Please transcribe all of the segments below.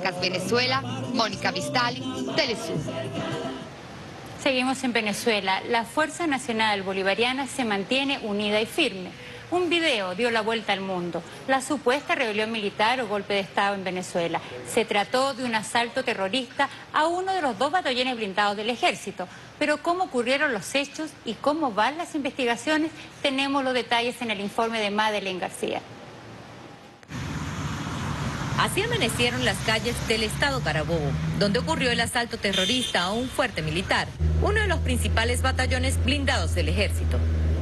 Caracas, Venezuela, Mónica Vistali, Telesur. Seguimos en Venezuela. La Fuerza Nacional Bolivariana se mantiene unida y firme. Un video dio la vuelta al mundo. La supuesta rebelión militar o golpe de Estado en Venezuela. Se trató de un asalto terrorista a uno de los 2 batallones blindados del ejército. Pero cómo ocurrieron los hechos y cómo van las investigaciones, tenemos los detalles en el informe de Madeleine García. Así amanecieron las calles del estado Carabobo, donde ocurrió el asalto terrorista a un fuerte militar, uno de los principales batallones blindados del ejército.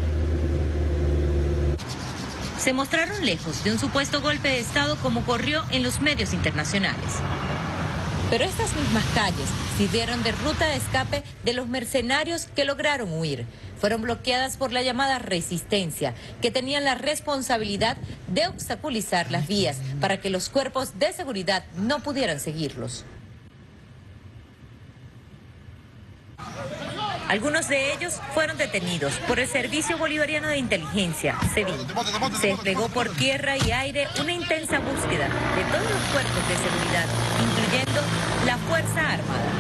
Se mostraron lejos de un supuesto golpe de Estado como ocurrió en los medios internacionales. Pero estas mismas calles sirvieron de ruta de escape de los mercenarios que lograron huir. Fueron bloqueadas por la llamada resistencia, que tenían la responsabilidad de obstaculizar las vías para que los cuerpos de seguridad no pudieran seguirlos. Algunos de ellos fueron detenidos por el Servicio Bolivariano de Inteligencia, SEBIN. Se desplegó por tierra y aire una intensa búsqueda de todos los cuerpos de seguridad, incluyendo la Fuerza Armada.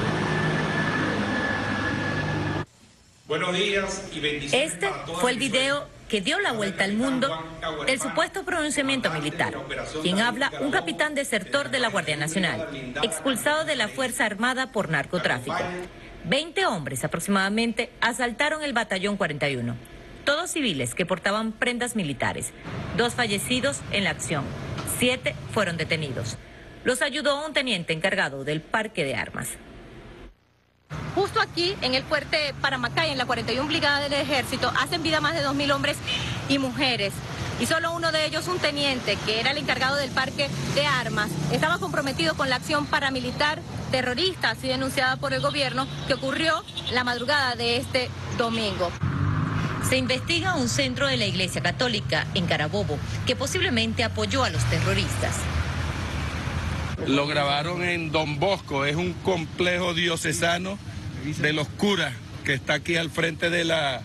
Buenos días y bendiciones. Este fue el video que dio la vuelta al mundo del supuesto pronunciamiento militar. Quien habla, un capitán desertor de la Guardia Nacional, expulsado de la Fuerza Armada por narcotráfico. 20 hombres aproximadamente asaltaron el batallón 41, todos civiles que portaban prendas militares. 2 fallecidos en la acción, 7 fueron detenidos. Los ayudó un teniente encargado del parque de armas. Justo aquí, en el fuerte Paramacay, en la 41 Brigada del Ejército, hacen vida más de 2.000 hombres y mujeres. Y solo uno de ellos, un teniente, que era el encargado del parque de armas, estaba comprometido con la acción paramilitar terrorista, así denunciada por el gobierno, que ocurrió la madrugada de este domingo. Se investiga un centro de la Iglesia Católica en Carabobo que posiblemente apoyó a los terroristas. Lo grabaron en Don Bosco, es un complejo diocesano de los curas que está aquí al frente de la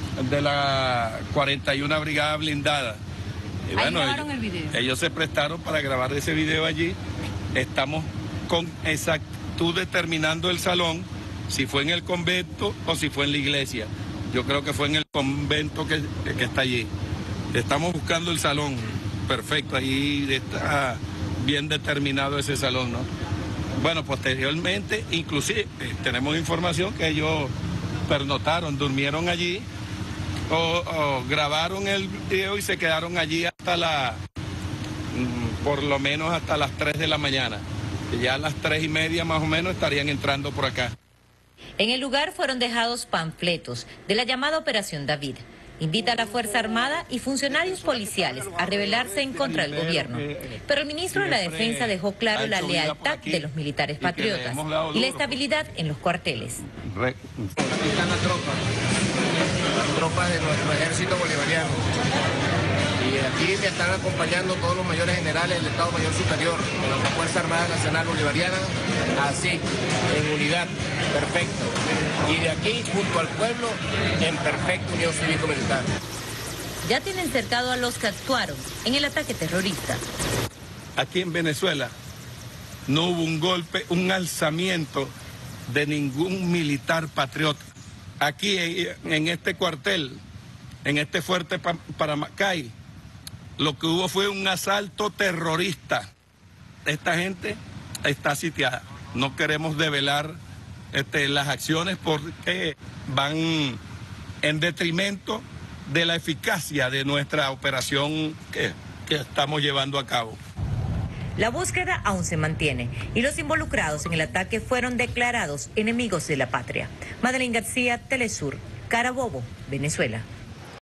41 Brigada Blindada. Y bueno, ellos se prestaron para grabar ese video allí. Estamos con exactitud determinando el salón, si fue en el convento o si fue en la iglesia. Yo creo que fue en el convento que está allí. Estamos buscando el salón, perfecto, ahí está bien determinado ese salón, ¿no? Bueno, posteriormente, inclusive, tenemos información que ellos pernotaron, durmieron allí o grabaron el video y se quedaron allí hasta por lo menos hasta las 3 de la mañana. Y ya a las 3:30 más o menos estarían entrando por acá. En el lugar fueron dejados panfletos de la llamada Operación David. Invita a la Fuerza Armada y funcionarios policiales a rebelarse en contra del gobierno. Pero el ministro de la Defensa dejó claro la lealtad de los militares patriotas y la estabilidad en los cuarteles. Aquí están las tropas de nuestro ejército bolivariano. Y aquí me están acompañando todos los mayores generales del Estado Mayor Superior de nuestra Fuerza Armada Nacional Bolivariana, así, en unidad, perfecto. Y de aquí, junto al pueblo, en perfecta unión cívico-militar. Ya tienen cercado a los que actuaron en el ataque terrorista. Aquí en Venezuela no hubo un golpe, un alzamiento de ningún militar patriota. Aquí en este cuartel, en este fuerte Paramacay, lo que hubo fue un asalto terrorista. Esta gente está sitiada. No queremos develar las acciones porque van en detrimento de la eficacia de nuestra operación que estamos llevando a cabo. La búsqueda aún se mantiene y los involucrados en el ataque fueron declarados enemigos de la patria. Madeleine García, Telesur, Carabobo, Venezuela.